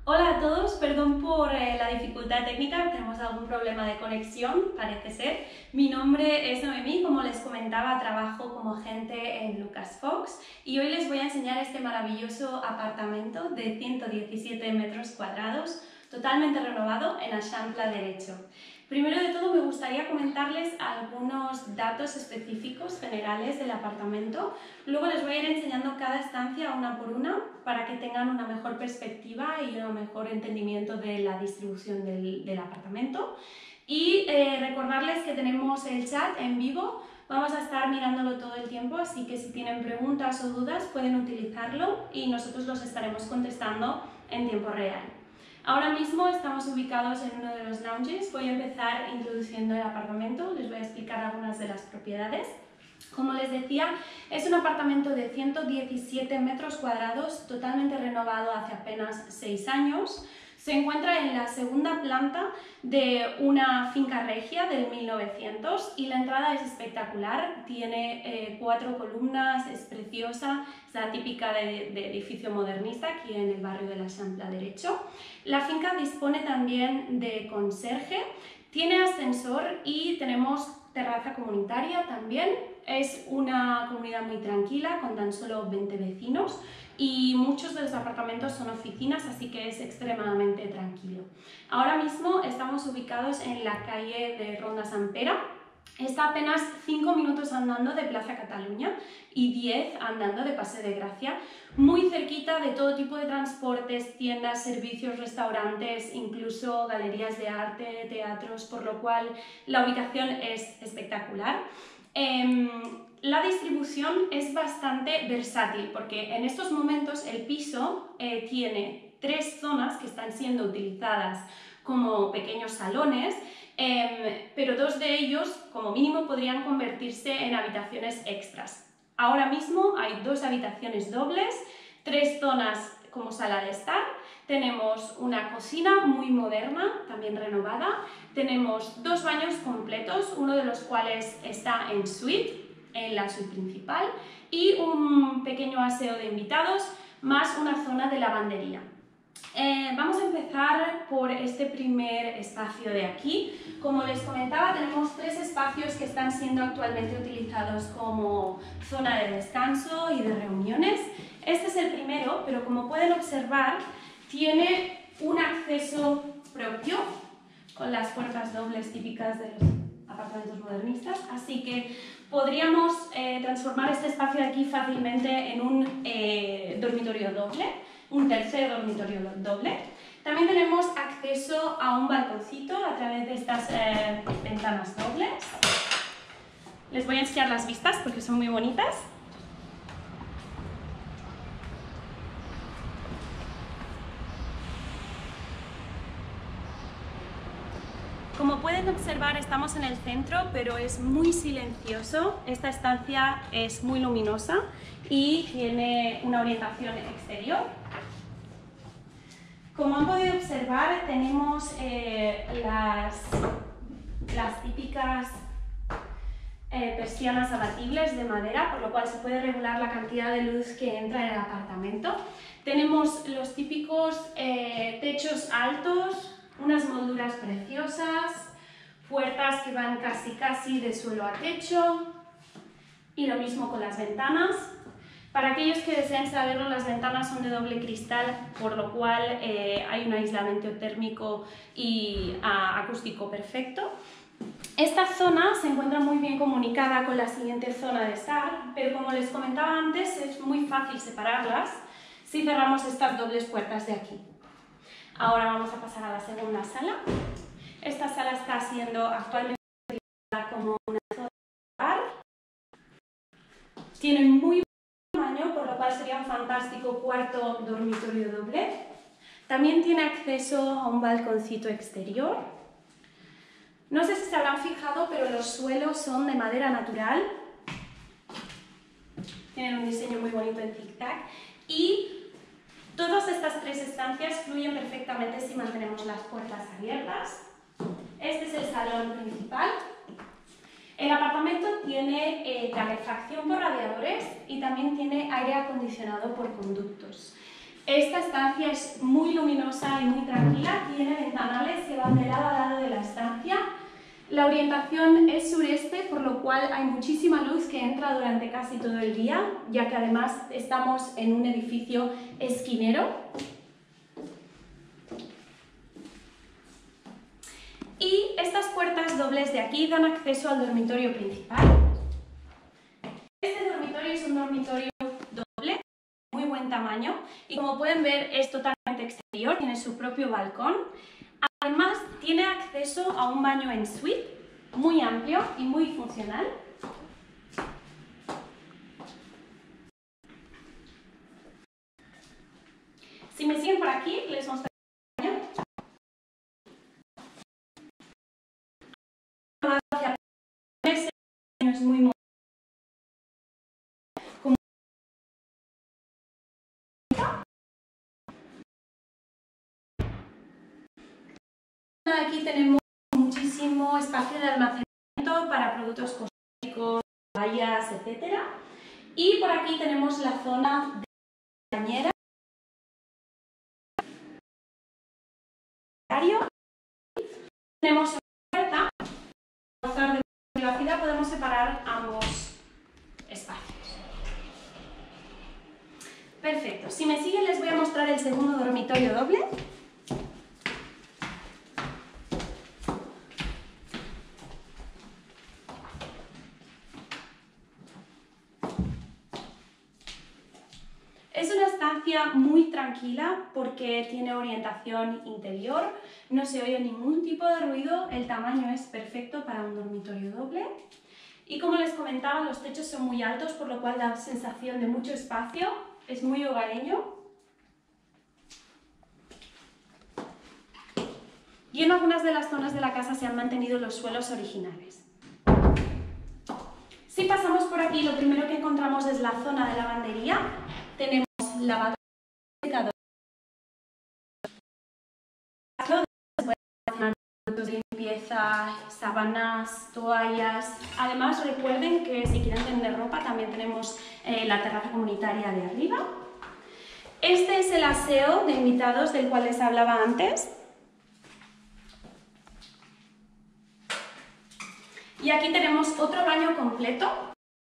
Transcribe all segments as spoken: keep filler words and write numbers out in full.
Hola a todos, perdón por eh, la dificultad técnica, tenemos algún problema de conexión, parece ser. Mi nombre es Noemí, como les comentaba, trabajo como agente en Lucas Fox y hoy les voy a enseñar este maravilloso apartamento de ciento diecisiete metros cuadrados, totalmente renovado en Eixample derecho. Primero de todo me gustaría comentarles algunos datos específicos generales del apartamento, luego les voy a ir enseñando cada estancia una por una para que tengan una mejor perspectiva y un mejor entendimiento de la distribución del, del apartamento y eh, recordarles que tenemos el chat en vivo, vamos a estar mirándolo todo el tiempo, así que si tienen preguntas o dudas pueden utilizarlo y nosotros los estaremos contestando en tiempo real. Ahora mismo estamos ubicados en uno de los lounges, voy a empezar introduciendo el apartamento, les voy a explicar algunas de las propiedades. Como les decía, es un apartamento de ciento diecisiete metros cuadrados, totalmente renovado hace apenas seis años. Se encuentra en la segunda planta de una finca regia del mil novecientos y la entrada es espectacular, tiene eh, cuatro columnas, es preciosa, es la típica de, de edificio modernista aquí en el barrio de la Eixample derecho. La finca dispone también de conserje, tiene ascensor y tenemos terraza comunitaria también. Es una comunidad muy tranquila con tan solo veinte vecinos y muchos de los apartamentos son oficinas, así que es extremadamente tranquilo. Ahora mismo estamos ubicados en la calle de Ronda Sant Pere. Está apenas cinco minutos andando de Plaza Cataluña y diez andando de Paseo de Gracia, muy cerquita de todo tipo de transportes, tiendas, servicios, restaurantes, incluso galerías de arte, teatros, por lo cual la ubicación es espectacular. Eh, la distribución es bastante versátil porque en estos momentos el piso eh, tiene tres zonas que están siendo utilizadas como pequeños salones, eh, pero dos de ellos como mínimo podrían convertirse en habitaciones extras. Ahora mismo hay dos habitaciones dobles, tres zonas como sala de estar, tenemos una cocina muy moderna, también renovada, tenemos dos baños completos, uno de los cuales está en suite, en la suite principal, y un pequeño aseo de invitados, más una zona de lavandería. Eh, vamos a empezar por este primer espacio de aquí. Como les comentaba, tenemos tres espacios que están siendo actualmente utilizados como zona de descanso y de reuniones. Este es el primero, pero como pueden observar, tiene un acceso propio con las puertas dobles típicas de los apartamentos modernistas, así que podríamos eh, transformar este espacio de aquí fácilmente en un eh, dormitorio doble, un tercer dormitorio doble. También tenemos acceso a un balconcito a través de estas eh, ventanas dobles. Les voy a enseñar las vistas porque son muy bonitas. Como pueden observar, estamos en el centro, pero es muy silencioso. Esta estancia es muy luminosa y tiene una orientación exterior. Como han podido observar, tenemos eh, las, las típicas eh, persianas abatibles de madera, por lo cual se puede regular la cantidad de luz que entra en el apartamento. Tenemos los típicos eh, techos altos, unas molduras preciosas, puertas que van casi casi de suelo a techo y lo mismo con las ventanas. Para aquellos que deseen saberlo, las ventanas son de doble cristal, por lo cual eh, hay un aislamiento térmico y uh, acústico perfecto. Esta zona se encuentra muy bien comunicada con la siguiente zona de estar, pero como les comentaba antes, es muy fácil separarlas si cerramos estas dobles puertas de aquí. Ahora vamos a pasar a la segunda sala. Esta sala está siendo actualmente utilizada como una zona de bar. Tiene muy buen tamaño, por lo cual sería un fantástico cuarto dormitorio doble. También tiene acceso a un balconcito exterior. No sé si se habrán fijado, pero los suelos son de madera natural. Tienen un diseño muy bonito en zigzag y todas estas tres estancias fluyen perfectamente si mantenemos las puertas abiertas. Este es el salón principal. El apartamento tiene eh, calefacción por radiadores y también tiene aire acondicionado por conductos. Esta estancia es muy luminosa y muy tranquila, tiene ventanales que van de lado a lado de la estancia. La orientación es sureste, por lo cual hay muchísima luz que entra durante casi todo el día, ya que además estamos en un edificio esquinero. Y estas puertas dobles de aquí dan acceso al dormitorio principal. Este dormitorio es un dormitorio doble, de muy buen tamaño, y como pueden ver es totalmente exterior, tiene su propio balcón. Además tiene acceso a un baño en suite, muy amplio y muy funcional. Si me siguen por aquí, les mostraré el baño. Es muy moderno. Aquí tenemos muchísimo espacio de almacenamiento para productos cosméticos, toallas, etcétera. Y por aquí tenemos la zona de bañera. Tenemos una puerta. Para gozar de privacidad podemos separar ambos espacios. Perfecto. Si me siguen les voy a mostrar el segundo dormitorio doble. Es una estancia muy tranquila porque tiene orientación interior, no se oye ningún tipo de ruido, el tamaño es perfecto para un dormitorio doble. Y como les comentaba, los techos son muy altos, por lo cual da sensación de mucho espacio, es muy hogareño. Y en algunas de las zonas de la casa se han mantenido los suelos originales. Si pasamos por aquí, lo primero que encontramos es la zona de lavandería. Tenemos lavadora, secador, productos de limpieza, sábanas, toallas. Además, recuerden que si quieren tener ropa, también tenemos eh, la terraza comunitaria de arriba. Este es el aseo de invitados del cual les hablaba antes. Y aquí tenemos otro baño completo.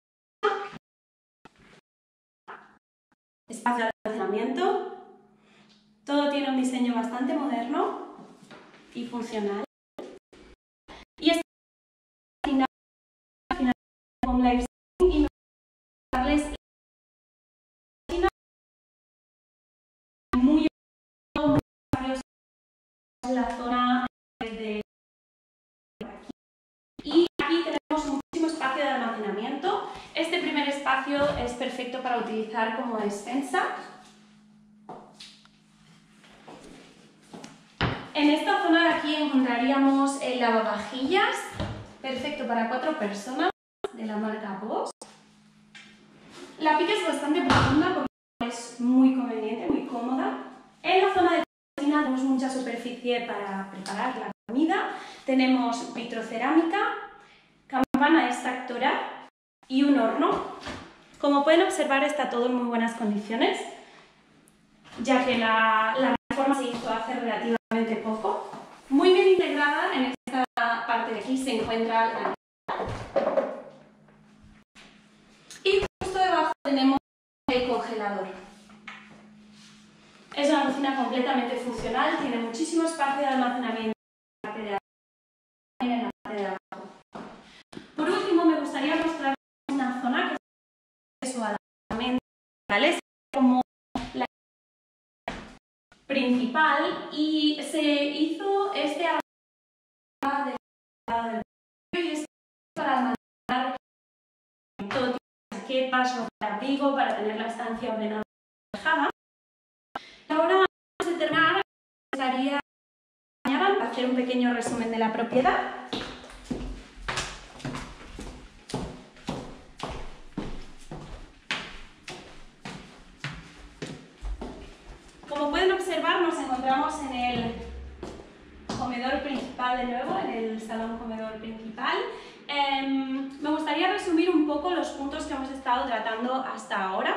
Espacio de almacenamiento. Todo tiene un diseño bastante moderno y funcional. Y este final, final con live y darles muy en la zona de aquí. Y aquí tenemos muchísimo espacio de almacenamiento. Este primer espacio es perfecto para utilizar como despensa. En esta zona de aquí encontraríamos el lavavajillas, perfecto para cuatro personas, de la marca Bosch. La pica es bastante profunda porque es muy conveniente, muy cómoda. En la zona de cocina tenemos mucha superficie para preparar la comida. Tenemos vitrocerámica, campana extractora y un horno. Como pueden observar, está todo en muy buenas condiciones, ya que la, la reforma se hizo hace relativamente poco. Muy bien integrada, en esta parte de aquí se encuentra la y justo debajo tenemos el congelador. Es una cocina completamente funcional, tiene muchísimo espacio de almacenamiento en la parte de abajo y en la parte de abajo. Por último, me gustaría mostrar una zona que es su almacenamiento, ¿vale? Como la principal, y se hizo este almacenamiento del y es para almacenar todo tipo de chaquetas, ropa de abrigo, para tener la estancia ordenada y despejada. Ahora, antes de terminar, me gustaría hacer un pequeño resumen de la propiedad. Como pueden observar, nos encontramos en el comedor principal de nuevo, en el salón comedor principal. Eh, Me gustaría resumir un poco los puntos que hemos estado tratando hasta ahora.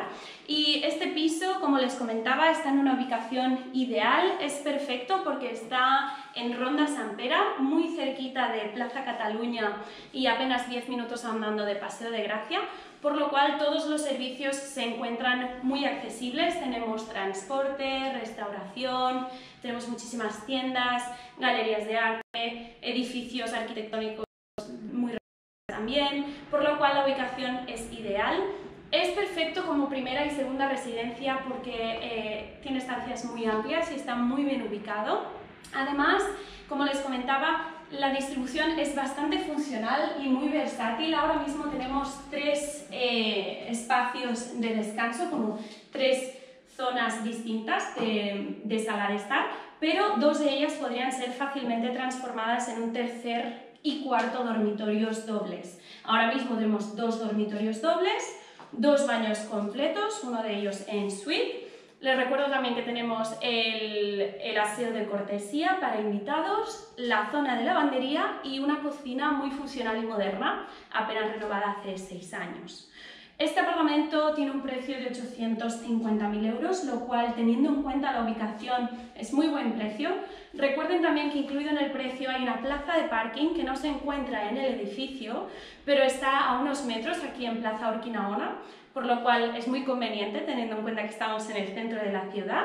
Y este piso, como les comentaba, está en una ubicación ideal, es perfecto porque está en Ronda Sant Pere, muy cerquita de Plaza Cataluña y apenas diez minutos andando de Paseo de Gracia, por lo cual todos los servicios se encuentran muy accesibles. Tenemos transporte, restauración, tenemos muchísimas tiendas, galerías de arte, edificios arquitectónicos muy también, por lo cual la ubicación es ideal. Es perfecto como primera y segunda residencia porque eh, tiene estancias muy amplias y está muy bien ubicado. Además, como les comentaba, la distribución es bastante funcional y muy versátil. Ahora mismo tenemos tres eh, espacios de descanso, como tres zonas distintas de, de sala de estar, pero dos de ellas podrían ser fácilmente transformadas en un tercer y cuarto dormitorios dobles. Ahora mismo tenemos dos dormitorios dobles, dos baños completos, uno de ellos en suite. Les recuerdo también que tenemos el, el aseo de cortesía para invitados, la zona de lavandería y una cocina muy funcional y moderna, apenas renovada hace seis años. Este apartamento tiene un precio de ochocientos cincuenta mil euros, lo cual, teniendo en cuenta la ubicación, es muy buen precio. Recuerden también que incluido en el precio hay una plaza de parking que no se encuentra en el edificio, pero está a unos metros aquí en Plaza Urquinaona, por lo cual es muy conveniente teniendo en cuenta que estamos en el centro de la ciudad.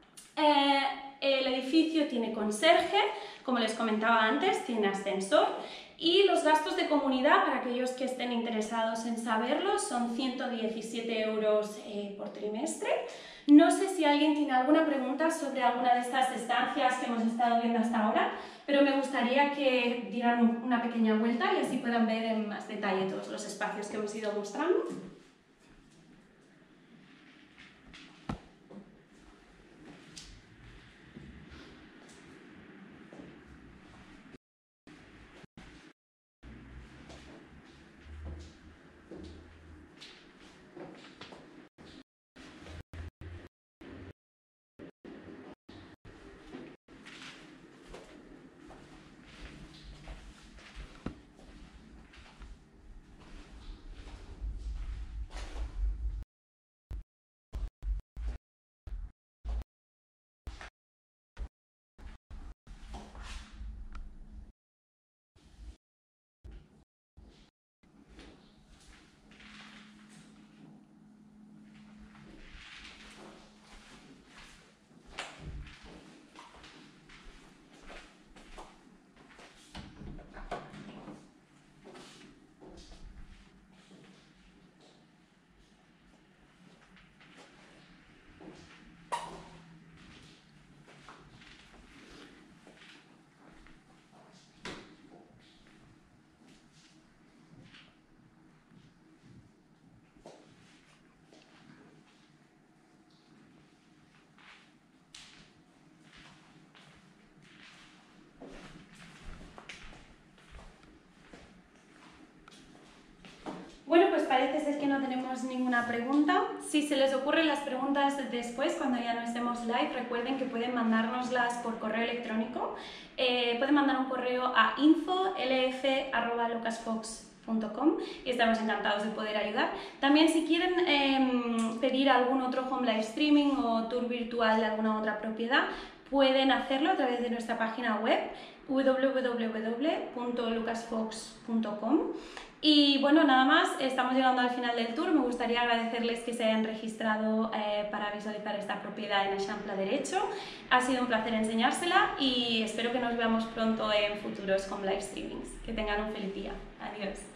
Eh, el edificio tiene conserje, como les comentaba antes, tiene ascensor. Y los gastos de comunidad, para aquellos que estén interesados en saberlo, son ciento diecisiete euros eh, por trimestre. No sé si alguien tiene alguna pregunta sobre alguna de estas estancias que hemos estado viendo hasta ahora, pero me gustaría que dieran una pequeña vuelta y así puedan ver en más detalle todos los espacios que hemos ido mostrando. Bueno, pues parece ser que no tenemos ninguna pregunta. Si se les ocurren las preguntas después, cuando ya no estemos live, recuerden que pueden mandárnoslas por correo electrónico. Eh, pueden mandar un correo a info l f arroba lucasfox punto com y estamos encantados de poder ayudar. También si quieren eh, pedir algún otro home live streaming o tour virtual de alguna otra propiedad, pueden hacerlo a través de nuestra página web w w w punto lucasfox punto com. Y bueno, nada más, estamos llegando al final del tour. Me gustaría agradecerles que se hayan registrado eh, para visualizar esta propiedad en Eixample Derecho. Ha sido un placer enseñársela y espero que nos veamos pronto en futuros home live streamings. Que tengan un feliz día. Adiós.